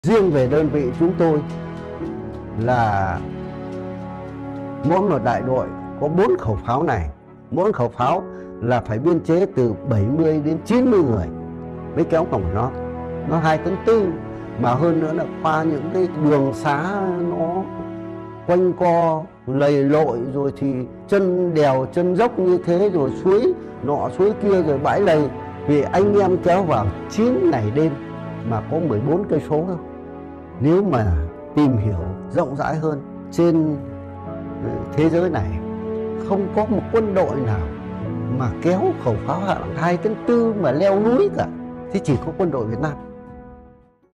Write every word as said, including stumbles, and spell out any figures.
Riêng về đơn vị chúng tôi là mỗi một đại đội có bốn khẩu pháo này. Mỗi khẩu pháo là phải biên chế từ bảy mươi đến chín mươi người mới kéo cổng nó. Nó hai tấn tư, mà hơn nữa là qua những cái đường xá nó quanh co lầy lội, rồi thì chân đèo chân dốc như thế, rồi suối nọ suối kia, rồi bãi lầy. Vì anh em kéo vào chín ngày đêm mà có mười bốn cây số thôi. Nếu mà tìm hiểu rộng rãi hơn, trên thế giới này không có một quân đội nào mà kéo khẩu pháo hạng hai tấn tư mà leo núi cả. Thế chỉ có quân đội Việt Nam.